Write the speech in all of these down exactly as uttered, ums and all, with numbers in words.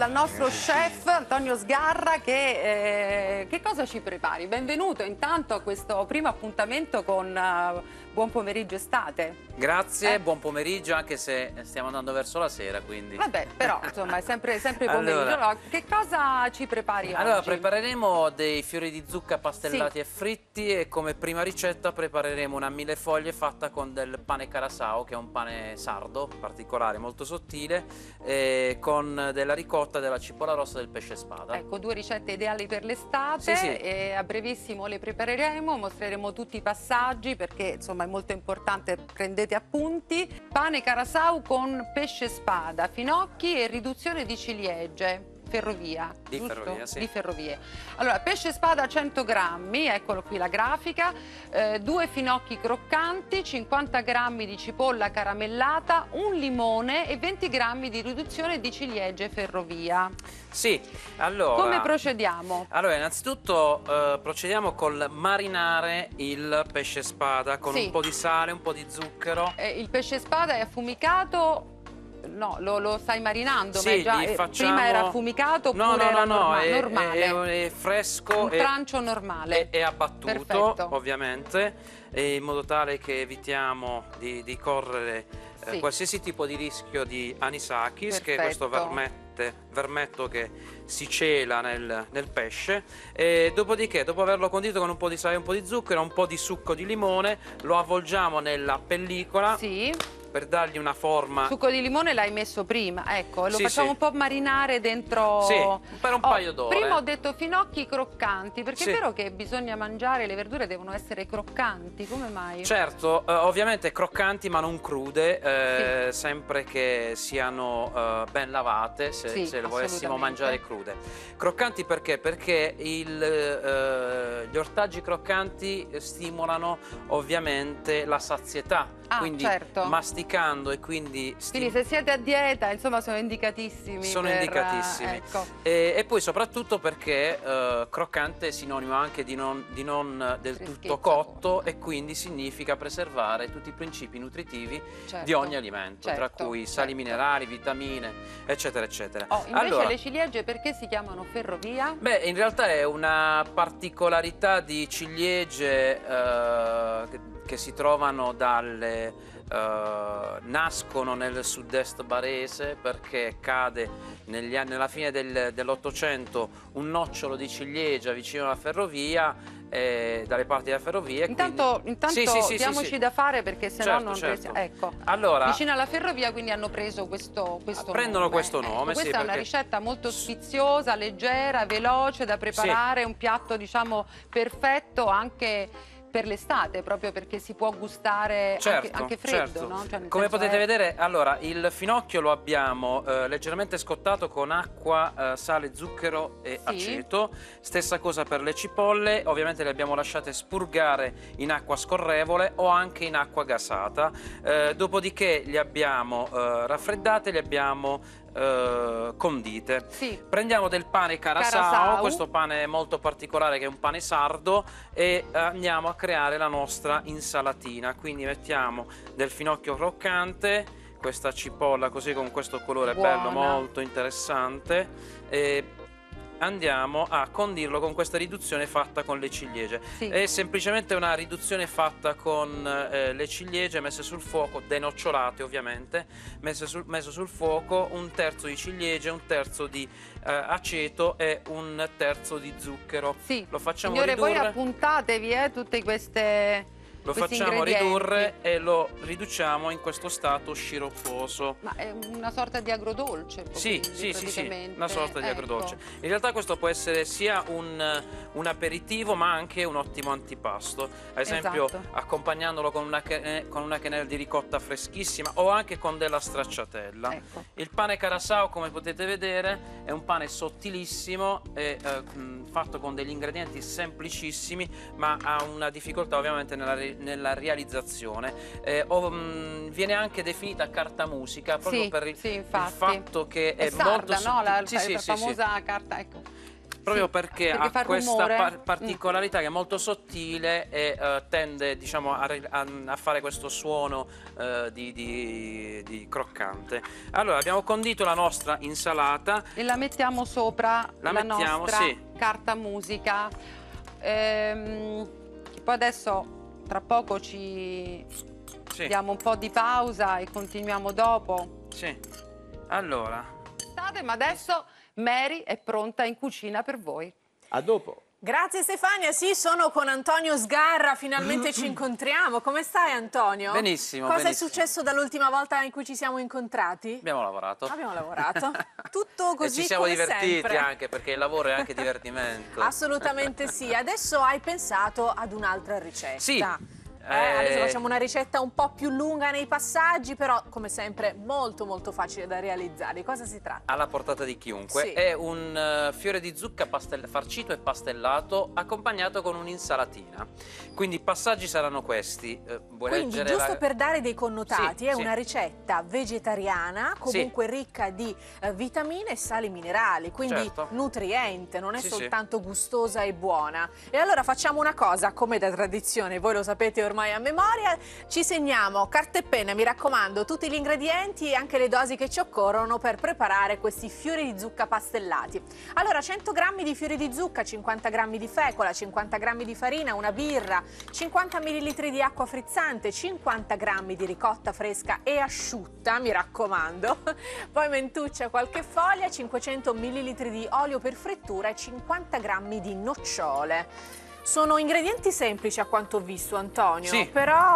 dal nostro chef Antonio Sgarra che, eh, che cosa ci prepari? Benvenuto intanto a questo primo appuntamento con uh, Buon Pomeriggio Estate. Grazie, eh? buon pomeriggio, anche se stiamo andando verso la sera, quindi... Vabbè, però insomma è sempre, sempre pomeriggio. Allora, allora, che cosa ci prepari oggi? Allora, prepareremo dei fiori di zucca pastellati sì. e fritti e come prima ricetta prepareremo una millefoglie fatta con del pane carasau, che è un pane sardo, particolare, molto sottile, eh, con della ricotta, della cipolla rossa e del pesce spada. Ecco, due ricette ideali per l'estate, sì, sì. E a brevissimo le prepareremo, mostreremo tutti i passaggi perché insomma è molto importante, prendete appunti. Pane carasau con pesce spada, finocchi e riduzione di ciliegie. Ferrovia, di giusto? ferrovia, sì. Di ferrovie. Allora, pesce spada cento grammi, eccolo qui la grafica, eh, due finocchi croccanti, cinquanta grammi di cipolla caramellata, un limone e venti grammi di riduzione di ciliegie ferrovia. Sì, allora... Come procediamo? Allora, innanzitutto eh, procediamo col marinare il pesce spada con sì. un po' di sale, un po' di zucchero. Eh, il pesce spada è affumicato... No, lo, lo stai marinando, sì, ma è già, eh, facciamo... prima era affumicato oppure no, no, era no, no, norma è, normale? È, è fresco. Un è, trancio normale. È, è abbattuto, perfetto. ovviamente, in modo tale che evitiamo di, di correre sì. eh, qualsiasi tipo di rischio di anisakis, perfetto. che è questo vermette, vermetto che si cela nel, nel pesce. E dopodiché, dopo averlo condito con un po' di sale, un po' di zucchero, un po' di succo di limone, lo avvolgiamo nella pellicola. Sì. Per dargli una forma. Il succo di limone l'hai messo prima, ecco, lo sì, facciamo sì. un po' marinare dentro. Sì, per un oh, paio d'ore. Prima ho detto finocchi croccanti, perché sì. è vero che bisogna mangiare, le verdure devono essere croccanti, come mai? Certo, eh, ovviamente croccanti ma non crude, eh, sì. sempre che siano eh, ben lavate, se, sì, se le volessimo mangiare crude. Croccanti perché? Perché il, eh, gli ortaggi croccanti stimolano ovviamente la sazietà, ah, quindi certo. masticando e quindi... Quindi se siete a dieta, insomma, sono indicatissimi. Sono per, indicatissimi. Ecco. E, e poi soprattutto perché eh, croccante è sinonimo anche di non, di non del tutto cotto e quindi significa preservare tutti i principi nutritivi certo. di ogni alimento, certo. tra cui sali certo. minerali, vitamine, eccetera, eccetera. Oh, invece allora, le ciliegie perché si chiamano ferrovia? Beh, in realtà è una particolarità di ciliegie eh, che, che si trovano dalle... Uh, nascono nel sud-est barese perché cade negli anni, nella fine del, dell'Ottocento un nocciolo di ciliegia vicino alla ferrovia, eh, dalle parti della ferrovia. Intanto, quindi... intanto sì, sì, sì, diamoci sì, sì. da fare perché sennò certo, non certo. ecco. Allora, vicino alla ferrovia quindi hanno preso questo, questo prendono nome. questo nome. Ecco, questa sì, è perché... una ricetta molto sfiziosa, leggera, veloce da preparare, sì. un piatto diciamo perfetto anche per l'estate, proprio perché si può gustare certo, anche, anche freddo, certo. no? Cioè, come potete è... vedere, allora, il finocchio lo abbiamo eh, leggermente scottato con acqua, eh, sale, zucchero e sì. aceto. Stessa cosa per le cipolle, ovviamente le abbiamo lasciate spurgare in acqua scorrevole o anche in acqua gasata. Eh, dopodiché le abbiamo eh, raffreddate, le abbiamo Uh, condite. Sì. Prendiamo del pane carasau, carasau, questo pane molto particolare che è un pane sardo, e andiamo a creare la nostra insalatina. Quindi mettiamo del finocchio croccante, questa cipolla così con questo colore buona. Bello, molto interessante, e andiamo a condirlo con questa riduzione fatta con le ciliegie. Sì. È semplicemente una riduzione fatta con eh, le ciliegie messe sul fuoco, denocciolate ovviamente, messe sul, messo sul fuoco, un terzo di ciliegie, un terzo di eh, aceto e un terzo di zucchero. Sì. Lo facciamo Signore, ridurre. voi appuntatevi eh, tutte queste... Lo facciamo ridurre e lo riduciamo in questo stato sciropposo. Ma è una sorta di agrodolce? Sì, sì, sì, sì, una sorta di ecco. agrodolce. In realtà questo può essere sia un, un aperitivo ma anche un ottimo antipasto. Ad esempio esatto. accompagnandolo con una, con una quenelle di ricotta freschissima o anche con della stracciatella. Ecco. Il pane carasau, come potete vedere, è un pane sottilissimo e eh, fatto con degli ingredienti semplicissimi, ma ha una difficoltà ovviamente nella nella realizzazione. Eh, oh, mh, viene anche definita carta musica proprio sì, per il, sì, il fatto che è, è sarda, molto no? La, sì, la, sì, la sì, famosa sì. carta, ecco. proprio sì, perché, perché ha questa par particolarità mm. che è molto sottile e uh, tende, diciamo, a, a, a fare questo suono uh, di, di, di croccante. Allora, abbiamo condito la nostra insalata e la mettiamo sopra la, la mettiamo, nostra sì. carta musica. Ehm, poi adesso tra poco ci Sì. diamo un po' di pausa e continuiamo dopo. Sì. Allora. Ma adesso Mary è pronta in cucina per voi. A dopo. Grazie Stefania, sì, sono con Antonio Sgarra, finalmente ci incontriamo. Come stai Antonio? Benissimo. Cosa benissimo. è successo dall'ultima volta in cui ci siamo incontrati? Abbiamo lavorato. Abbiamo lavorato. Tutto così e ci siamo come divertiti sempre. anche, perché il lavoro è anche divertimento. Assolutamente sì. Adesso hai pensato ad un'altra ricetta. Sì. Eh, adesso facciamo una ricetta un po' più lunga nei passaggi, però come sempre molto molto facile da realizzare. Di cosa si tratta? Alla portata di chiunque. Sì. È un uh, fiore di zucca farcito e pastellato accompagnato con un'insalatina. Quindi i passaggi saranno questi. Uh, vuoi Quindi leggere giusto la... per dare dei connotati, sì, è sì. una ricetta vegetariana, comunque sì. ricca di uh, vitamine e sali minerali, quindi certo. nutriente, non è sì, soltanto sì. gustosa e buona. E allora facciamo una cosa, come da tradizione, voi lo sapete ormai a memoria, ci segniamo carta e penna, mi raccomando, tutti gli ingredienti e anche le dosi che ci occorrono per preparare questi fiori di zucca pastellati. Allora, cento grammi di fiori di zucca, cinquanta grammi di fecola, cinquanta grammi di farina, una birra, cinquanta millilitri di acqua frizzante, cinquanta grammi di ricotta fresca e asciutta, mi raccomando, poi mentuccia, qualche foglia, cinquecento millilitri di olio per frittura e cinquanta grammi di nocciole. Sono ingredienti semplici a quanto ho visto, Antonio, sì.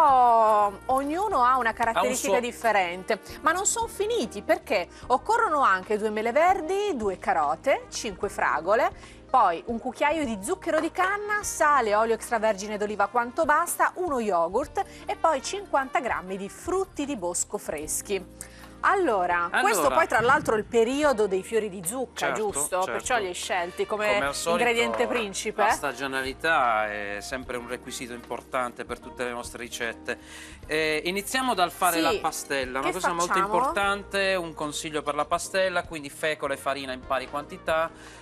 però ognuno ha una caratteristica ha un suo... differente. Ma non sono finiti, perché occorrono anche due mele verdi, due carote, cinque fragole, poi un cucchiaio di zucchero di canna, sale, olio extravergine d'oliva quanto basta, uno yogurt e poi cinquanta grammi di frutti di bosco freschi. Allora, allora, questo poi tra l'altro è il periodo dei fiori di zucca, certo, giusto? certo. Perciò li hai scelti come, come al solito, ingrediente principe. La stagionalità è sempre un requisito importante per tutte le nostre ricette. Eh, iniziamo dal fare sì. la pastella, una che cosa facciamo? molto importante, un consiglio per la pastella, quindi fecola e farina in pari quantità.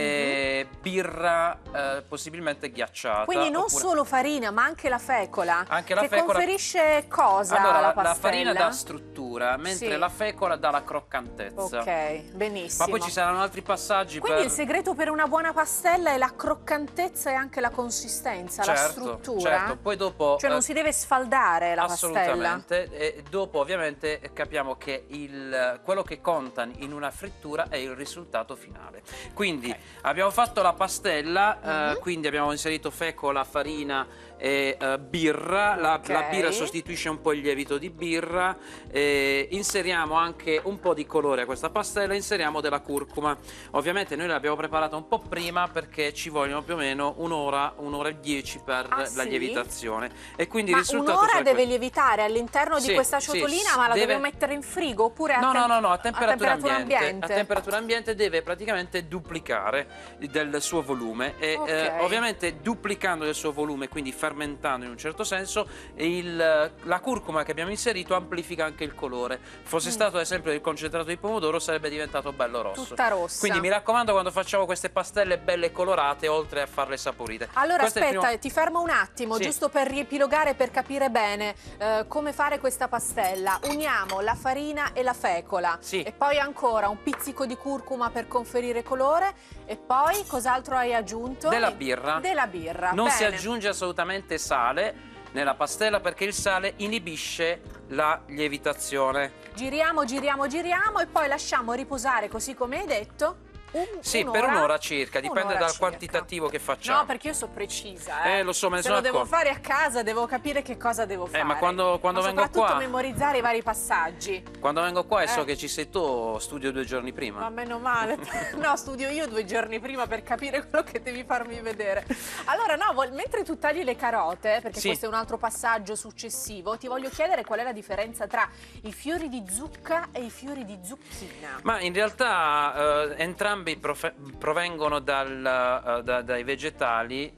E mm-hmm. birra eh, possibilmente ghiacciata. Quindi non oppure... solo farina ma anche la fecola. Anche la che fecola conferisce cosa allora, alla la, pastella? la farina dà struttura, mentre sì. la fecola dà la croccantezza. Ok, benissimo. Ma poi ci saranno altri passaggi. Quindi per... il segreto per una buona pastella è la croccantezza e anche la consistenza, certo, la struttura. Certo, poi dopo cioè non eh, si deve sfaldare la assolutamente, pastella. E dopo ovviamente capiamo che il, quello che conta in una frittura è il risultato finale. Quindi okay. abbiamo fatto la pastella, mm-hmm. eh, quindi abbiamo inserito fecola, farina e eh, birra. La, okay. la birra sostituisce un po' il lievito di birra. Eh, inseriamo anche un po' di colore a questa pastella, inseriamo della curcuma. Ovviamente noi l'abbiamo preparata un po' prima perché ci vogliono più o meno un'ora, un'ora e dieci per ah, la sì? lievitazione. E quindi ma il risultato un'ora deve questo. lievitare all'interno sì, di questa ciotolina, sì, ma la deve... devo mettere in frigo oppure a, no, tem no, no, no, a temperatura, a temperatura ambiente. ambiente? A temperatura ambiente deve praticamente duplicare del suo volume e okay. eh, ovviamente duplicando il suo volume, quindi fermentando in un certo senso, il, la curcuma che abbiamo inserito amplifica anche il colore. Fosse mm. stato ad esempio il concentrato di pomodoro sarebbe diventato bello rosso. Tutta rossa. Quindi mi raccomando, quando facciamo queste pastelle belle colorate, oltre a farle saporite. Allora Questo aspetta, primo... ti fermo un attimo, sì. giusto per riepilogare, per capire bene eh, come fare questa pastella. Uniamo la farina e la fecola sì. e poi ancora un pizzico di curcuma per conferire colore e poi cos'altro hai aggiunto? Della birra. Della birra. Non bene. si aggiunge assolutamente sale nella pastella perché il sale inibisce la lievitazione. Giriamo, giriamo, giriamo e poi lasciamo riposare così come hai detto. Un, sì, un'ora, per un'ora circa, dipende dal circa. quantitativo che facciamo. No, perché io sono precisa. Eh, eh lo so, me ne Se sono lo devo accorto. fare a casa, devo capire che cosa devo fare. Eh, ma quando, quando ma vengo soprattutto qua. memorizzare i vari passaggi. Quando vengo qua e eh. so che ci sei tu, studio due giorni prima. Ma meno male. No, studio io due giorni prima per capire quello che devi farmi vedere. Allora, no, mentre tu tagli le carote, perché sì. questo è un altro passaggio successivo, ti voglio chiedere qual è la differenza tra i fiori di zucca e i fiori di zucchina. Ma in realtà eh, entrambi provengono dal, uh, da, dai vegetali,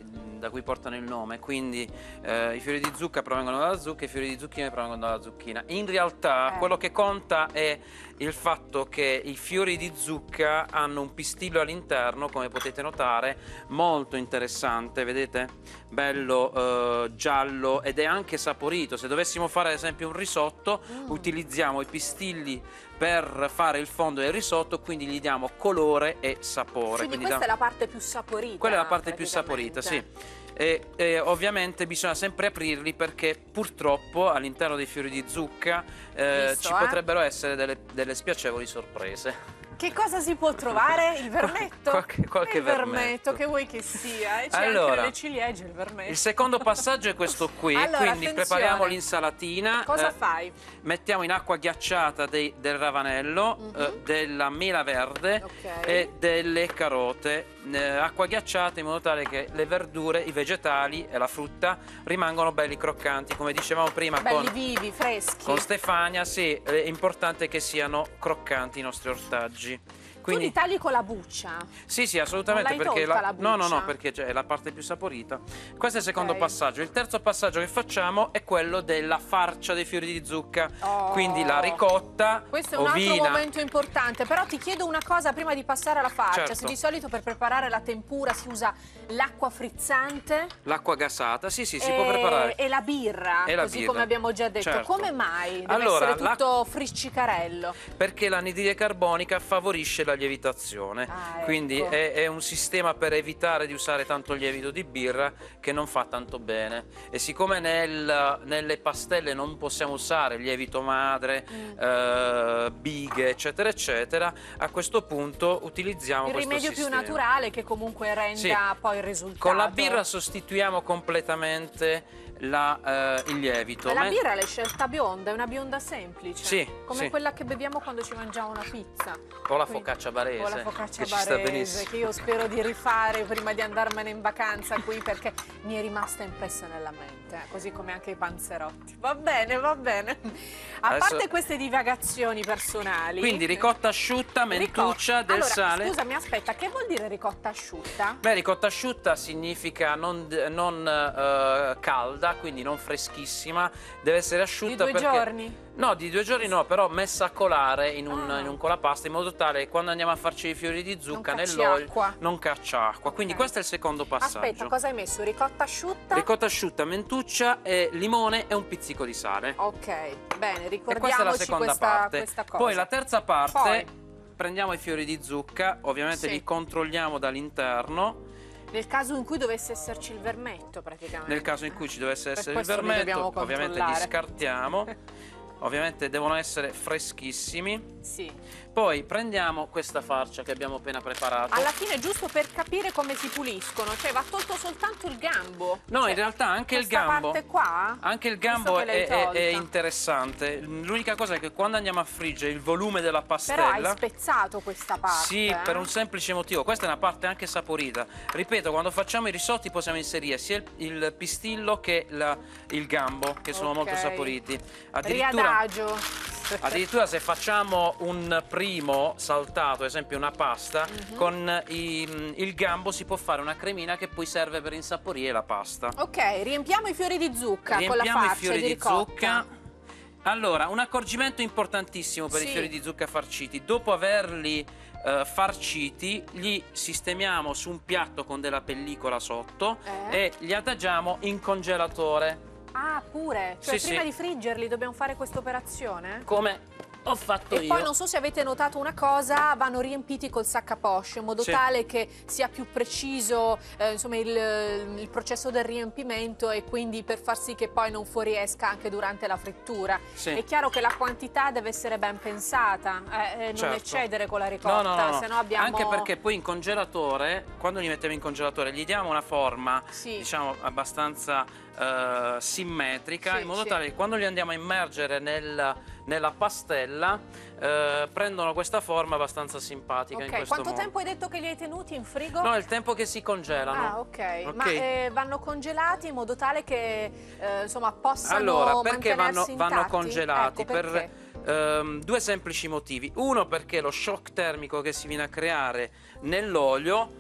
da cui portano il nome, quindi eh, i fiori di zucca provengono dalla zucca e i fiori di zucchina provengono dalla zucchina. In realtà Eh. quello che conta è il fatto che i fiori di zucca hanno un pistillo all'interno, come potete notare, molto interessante, vedete? Bello eh, giallo, ed è anche saporito. Se dovessimo fare ad esempio un risotto, Mm. utilizziamo i pistilli per fare il fondo del risotto, quindi gli diamo colore e sapore. Quindi Quindi questa da- è la parte più saporita. quella è la parte più saporita, sì. praticamente. E, e ovviamente bisogna sempre aprirli, perché purtroppo all'interno dei fiori di zucca eh, Visto, ci eh? potrebbero essere delle, delle spiacevoli sorprese. Che cosa si può trovare? Il vermetto? Qualche- qualche il vermetto, vermetto. che vuoi che sia. E c'è Allora, anche le ciliegie, il vermetto. Il secondo passaggio è questo qui, Allora, quindi attenzione. prepariamo l'insalatina. Cosa eh, fai? Mettiamo in acqua ghiacciata dei- del ravanello, Mhm. eh, della mela verde Ok. e delle carote. Eh, acqua ghiacciata in modo tale che le verdure, i vegetali e la frutta rimangano belli croccanti. Come dicevamo prima Belli con, vivi, freschi. con Stefania, sì, è importante che siano croccanti i nostri ortaggi. Tu li Quindi, tagli con la buccia. sì, sì, assolutamente, Non l'hai perché tolta la, la no, no, buccia? no, perché è la parte più saporita. Questo è il secondo Ok. passaggio. Il terzo passaggio che facciamo è quello della farcia dei fiori di zucca. Oh. Quindi la ricotta, Questo è un ovina. altro momento importante, però ti chiedo una cosa prima di passare alla farcia. Certo. Se di solito per preparare la tempura si usa l'acqua frizzante L'acqua gasata, sì, sì, si e, può preparare. e la birra, E la così birra. come abbiamo già detto. Certo. Come mai deve Allora, essere tutto friccicarello? Perché l'anidride carbonica favorisce la lievitazione. Ah, Quindi ecco. è, è un sistema per evitare di usare tanto lievito di birra, che non fa tanto bene. E siccome nel- nelle pastelle non possiamo usare lievito madre, Mm. eh, bighe, eccetera, eccetera, a questo punto utilizziamo Il questo rimedio più sistema. naturale che comunque renda Sì. poi il risultato. Con la birra sostituiamo completamente la, eh, il lievito. Ma la Men- birra l'hai scelta bionda, è una bionda semplice. Sì, Come sì. quella che beviamo quando ci mangiamo una pizza. O la Quindi- focaccia barese, O la focaccia che ci sta barese, benissimo. che io spero di rifare prima di andarmene in vacanza qui, perché mi è rimasta impressa nella mente, eh, così come anche i panzerotti. Va bene, va bene. A Adesso- parte queste divagazioni personali. Quindi ricotta asciutta, mentuccia, Ricotta. del allora, sale. Scusami, aspetta, che vuol dire ricotta asciutta? Beh, ricotta asciutta significa non, non, eh, calda, quindi non freschissima, deve essere asciutta Di due perché... giorni? No, di due giorni no, però messa a colare in un, Ah. in un colapasta, in modo tale che quando andiamo a farci i fiori di zucca Non cacci nell'olio acqua. non caccia acqua. Quindi Ok. questo è il secondo passaggio. Aspetta, cosa hai messo? Ricotta asciutta? Ricotta asciutta, mentuccia, e limone e un pizzico di sale. Ok, bene, E ricordiamoci questa è la seconda questa, parte. questa cosa. Poi la terza parte, Poi, prendiamo i fiori di zucca, ovviamente Sì. li controlliamo dall'interno. nel caso in cui dovesse esserci il vermetto, praticamente. Nel caso in cui ci dovesse Per essere il questo li vermetto, dobbiamo ovviamente li controllare. scartiamo. Ovviamente devono essere freschissimi. Sì. Poi prendiamo questa farcia che abbiamo appena preparato. Alla fine, gigiusto per capire come si puliscono, cioè va tolto soltanto il gambo. No, Cioè, in realtà anche il questa gambo. parte qua? Anche il Visto gambo che l'hai è, è- è tolta. interessante. L'unica cosa è che quando andiamo a friggere il volume della Però pastella. hai spezzato questa parte. Sì, eh? per un semplice motivo. Questa è una parte anche saporita. Ripeto, quando facciamo i risotti possiamo inserire sia il, il pistillo che la- il gambo, che sono Ok. molto saporiti. Addirittura, Riadagio. addirittura se facciamo un primo saltato, ad esempio una pasta, Mhm. con i- il gambo si può fare una cremina che poi serve per insaporire la pasta. Ok, riempiamo i fiori di zucca con la Riempiamo farcia i fiori di, ricotta. zucca. Allora, un accorgimento importantissimo per Sì. i fiori di zucca farciti: dopo averli eh, farciti, li sistemiamo su un piatto con della pellicola sotto Eh? e li adagiamo in congelatore, Ah, pure? Cioè Sì, prima sì. di friggerli dobbiamo fare questa operazione? come ho fatto E io. poi non so se avete notato una cosa, vanno riempiti col sac à poche in modo Sì. tale che sia più preciso eh, insomma, il, il processo del riempimento, e quindi per far sì che poi non fuoriesca anche durante la frittura. Sì. È chiaro che la quantità deve essere ben pensata, eh, e non Certo. eccedere con la No, ricotta, no, no, no. se no abbiamo... Anche perché poi in congelatore, quando li mettiamo in congelatore, gli diamo una forma, Sì. diciamo, abbastanza eh, simmetrica, Sì, in modo sì. tale che quando li andiamo a immergere nel- nella pastella eh, prendono questa forma abbastanza simpatica. in Ok, questo quanto modo. tempo hai detto che li hai tenuti in frigo? No, è il tempo che si congelano. Ah, ok. Ok. Ma eh, vanno congelati in modo tale che eh, insomma possano Allora, perché vanno, mantenersi vanno intatti? congelati? Ecco, per perché? ehm, due semplici motivi. Uno, perché lo shock termico che si viene a creare nell'olio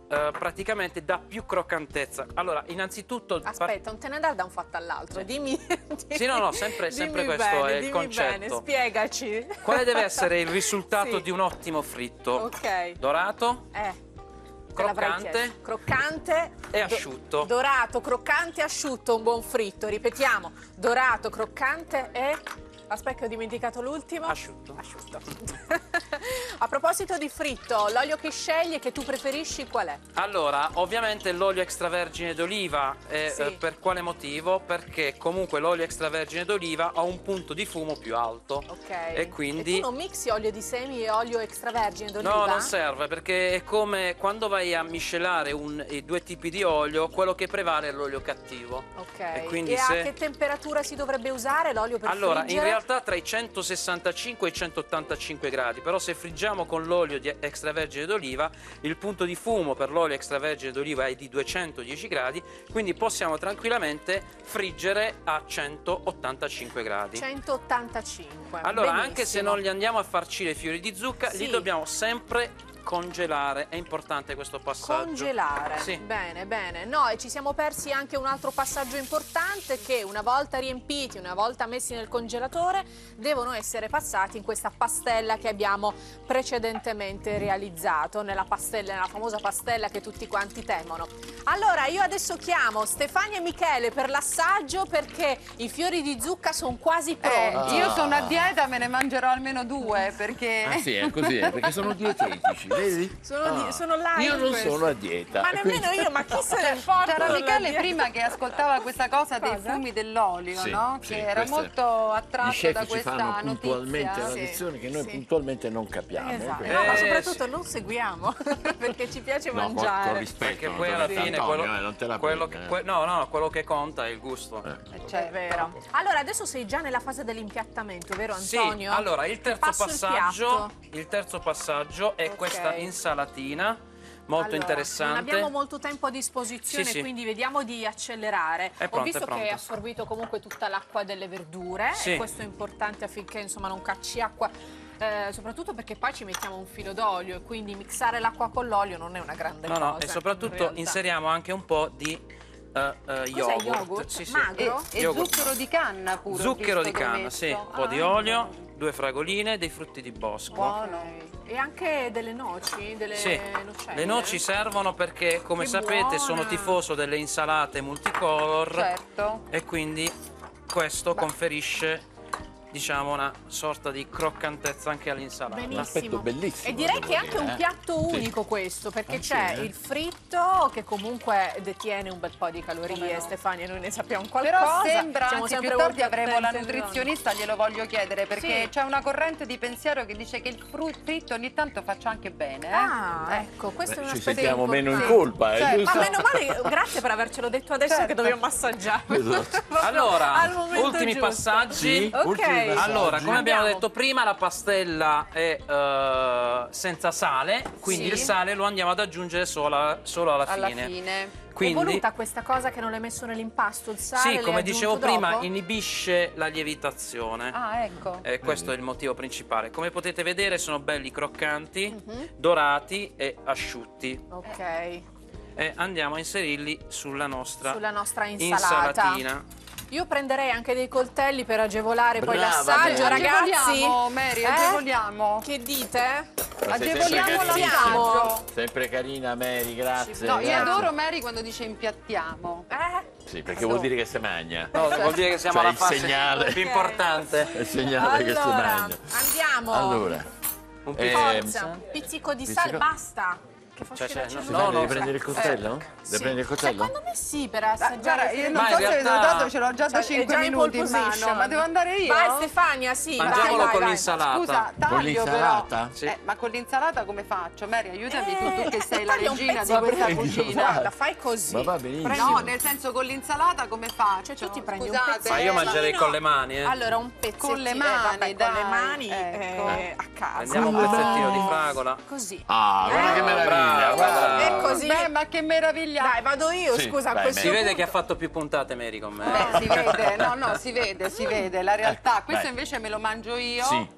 eh, praticamente dà più croccantezza. Allora, innanzitutto... Aspetta, non te ne andare da un fatto all'altro, Sì. dimmi, Sì, no, no, sempre, sempre dimmi questo bene, è il dimmi concetto. bene, spiegaci. Quale deve essere il risultato Sì. di un ottimo fritto? Ok. Dorato, Eh, te l'avrei croccante chiesto. Croccante e do- asciutto. dorato, croccante, asciutto, un buon fritto. Ripetiamo, dorato, croccante e... Aspetta che ho dimenticato l'ultimo. Asciutto. Asciutto. A proposito di fritto, l'olio che scegli e che tu preferisci qual è? Allora, ovviamente l'olio extravergine d'oliva, eh, Sì. eh, per quale motivo? Perché comunque l'olio extravergine d'oliva ha un punto di fumo più alto. Ok. E quindi... E tu non mixi olio di semi e olio extravergine d'oliva? No, non serve, perché è come quando vai a miscelare un, i due tipi di olio, quello che prevale è l'olio cattivo. Ok. E quindi e se... a che temperatura si dovrebbe usare l'olio per Allora, in friggere? realtà tra i centosessantacinque e i centottantacinque gradi, però se friggiamo con l'olio di extravergine d'oliva, il punto di fumo per l'olio extravergine d'oliva è di duecentodieci gradi, quindi possiamo tranquillamente friggere a centottantacinque gradi. centottantacinque. Allora, Benissimo. anche se non li andiamo a farcire i fiori di zucca, Sì. li dobbiamo sempre congelare. È importante questo passaggio. Congelare, Sì. bene, bene. No, e ci siamo persi anche un altro passaggio importante che una volta riempiti, una volta messi nel congelatore, devono essere passati in questa pastella che abbiamo precedentemente realizzato, nella pastella, nella famosa pastella che tutti quanti temono. Allora, io adesso chiamo Stefania e Michele per l'assaggio perché i fiori di zucca sono quasi Eh, pronti. io sono a dieta, me ne mangerò almeno due perché... Ah sì, è così, è perché sono dietetici, vedi? Sono, di- Ah, sono live Io non questo. sono a dieta. Ma nemmeno io, ma chi se ne importa? C'era della Michele dieta? prima che ascoltava questa cosa dei Cosa? fumi dell'olio, Sì, no? sì, che era questo è- molto attratto Gli chef da ci questa fanno puntualmente notizia. la Sì, lezione che noi sì. puntualmente non capiamo. Esatto. quindi- No, ma Eh, soprattutto sì. non seguiamo perché ci piace No, con, mangiare. con rispetto. Perché non poi te alla la- fine Antonio, quello, eh, non te la quello prenda, che, que- no, no, quello che conta è il gusto. eh. Eh, È certo. vero. Allora, adesso sei già nella fase dell'impiattamento, vero Antonio? Sì, allora il terzo Passo il passaggio, piatto. il terzo passaggio è Ok. questa insalatina molto Allora, interessante. Non abbiamo molto tempo a disposizione, Sì, sì. quindi vediamo di accelerare. È Ho pronto, visto è pronto. che hai assorbito comunque tutta l'acqua delle verdure Sì. e questo è importante affinché insomma non cacci acqua. Eh, soprattutto perché poi ci mettiamo un filo d'olio e quindi mixare l'acqua con l'olio non è una grande No, cosa. no, e in soprattutto realtà. inseriamo anche un po' di eh, eh, Cos'è yogurt. yogurt? Sì, sì. Magro? E, e Yogurt. zucchero di canna pure. ho Zucchero visto di che ho canna, messo. sì, un po' Ah, di olio, due fragoline, dei frutti di bosco. Buono. E anche delle noci, delle Sì, nocelle. le noci servono perché, come Che sapete, buona. sono tifoso delle insalate multicolor Certo. e quindi questo conferisce, diciamo, una sorta di croccantezza anche all'insalata. Un aspetto Benissimo. bellissimo. E direi devo che è anche dire, un eh. piatto Sì. unico questo, perché Ah, sì, c'è eh? il fritto che comunque detiene un bel po' di calorie, Come no. Stefania, noi ne sappiamo qualcosa. Però sembra, siamo anzi sempre più tardi molto avremo la attenti alle donne. nutrizionista, glielo voglio chiedere, perché Sì. c'è una corrente di pensiero che dice che il fru- fritto ogni tanto faccia anche bene. Eh? Ah, Eh. ecco, questo Beh, è un ci aspetto sentiamo meno in importante. colpa, eh, Cioè, giusto? Ma meno male, grazie per avercelo detto adesso Certo. che dobbiamo assaggiare. Esatto. Proprio Allora, al momento ultimi giusto. passaggi. Sì, Ok. ultimi passaggi. Allora, come abbiamo Andiamo. detto prima, la pastella è eh, senza sale, quindi Sì. il sale lo andiamo ad aggiungere solo, solo alla, Alla fine. fine. È Quindi, voluta questa cosa che non l'hai messo nell'impasto, il sale? sì, l'hai come aggiunto dicevo prima, dopo? inibisce la lievitazione. Ah, ecco. E questo è il motivo principale. Come potete vedere sono belli croccanti, Mhm. dorati e asciutti. Ok, E andiamo a inserirli sulla nostra sulla nostra insalata. insalatina. Io prenderei anche dei coltelli per agevolare poi Brava, l'assaggio, Mary. ragazzi. Agevoliamo, Mary, Eh? agevoliamo. Che dite? Ma sei Agevoliamo sempre carina. l'assaggio. Sempre carina, Mary, grazie. No, io grazie. adoro Mary quando dice impiattiamo. Eh? Sì, perché vuol dire che si mangia. No, vuol dire che siamo Cioè, alla il fase segnale. più Ok. importante. È il segnale che si Allora, mangia. andiamo. Allora, Un Eh, Forza, pizzico di sale, pizzico- basta. Che fa Cioè, uscire cioè, il si no, va, no, devi no. prendere il coltello? Eh, Devi sì. prendere il coltello? Secondo me sì, per assaggiare. Guarda, io non Ma in so se avete realtà- notato, ce l'ho già da Cioè, è cinque già in minuti in pole mano, position. ma devo andare io? Vai Stefania, sì. Mangiamolo vai, vai, con vai. l'insalata. Scusa, taglio Con l'insalata? però. Sì. Eh, ma con l'insalata come faccio? Mary, aiutami Eh, tu, tu che sei la taglia un regina pezzo di di questa prendi, cucina. va. Guarda, fai così. Ma va benissimo. Prendi- No, nel senso con l'insalata come faccio? Cioè, tu ti prendi un Scusate, pezzettino. Ma io mangerei no. con le mani, eh. Allora, un pezzettino. Con le eh, mani, vabbè, con dai, le mani ecco. eh, a casa. Prendiamo un Con le pezzettino di mani. fragola. Così. Ah, guarda Eh, che meraviglia, brava, guarda. brava. È così. Beh, ma che meraviglia! Dai, vado io, Sì, scusa, a vai, questo Si vede punto. che ha fatto più puntate Mary con me. Beh, si vede, no, no, si vede, si vede, la realtà. Ecco, Questo vai. invece me lo mangio io. Sì.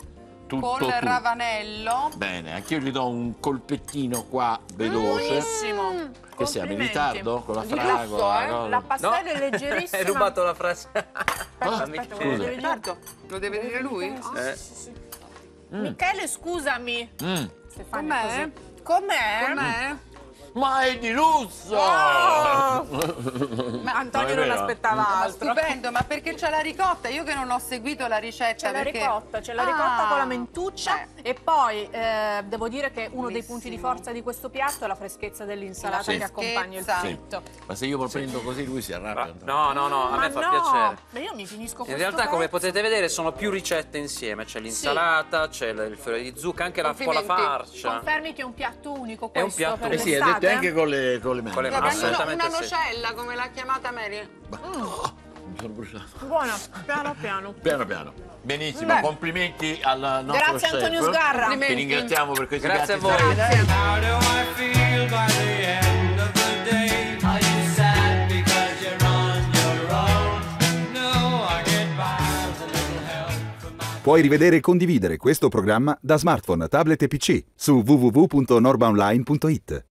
tutto col tu. ravanello. Bene, anch'io gli do un colpettino qua veloce. Buonissimo. Che siamo in Complimenti. ritardo con la Di fragola? gusto, eh? cosa? La pastella è leggerissima. Hai rubato la frase. Aspetta, mi aspetta, chiedo. lo devi dire. Certo, lo deve dire lui? Eh. Michele, scusami. Mm. Se fai Com'è? così. Com'è? Com'è? Ma è di lusso! Oh! Ma Antonio Non è non vero? aspettava Ma altro. stupendo, ma perché c'è la ricotta? Io che non ho seguito la ricetta. C'è la perché... ricotta, c'è la Ah, ricotta con la mentuccia eh. e poi eh, devo dire che uno dei punti di Buonissimo. forza di questo piatto è la freschezza dell'insalata La che accompagna il freschezza. fritto. Ma se io lo prendo così lui si arrabbia. No, no, no, a Ma me fa no, piacere. ma io mi finisco In questo realtà, come pezzo. potete vedere, sono più ricette insieme. C'è l'insalata, c'è il fiore di zucca, anche la, un po' la Complimenti. farcia. Confermi che è un piatto unico È un questo piatto per Eh sì, è l'estate? detto anche con le, con le mani. Con le Guarda, mani. una, Assolutamente una sì. nocella, come l'ha chiamata Mary. Oh, mi sono bruciato. Buona, piano piano. Piano piano. Benissimo, Beh. complimenti al nostro Grazie chef. Antonio Sgarra. Ti Complimenti. ringraziamo per questi Grazie piatti a voi. straordinari. How do I feel by the end of the day? Are you sad because you're on your own? No, I get by with a little help from my Puoi rivedere e condividere questo programma da smartphone, tablet e P C su w w w punto norbaonline punto it.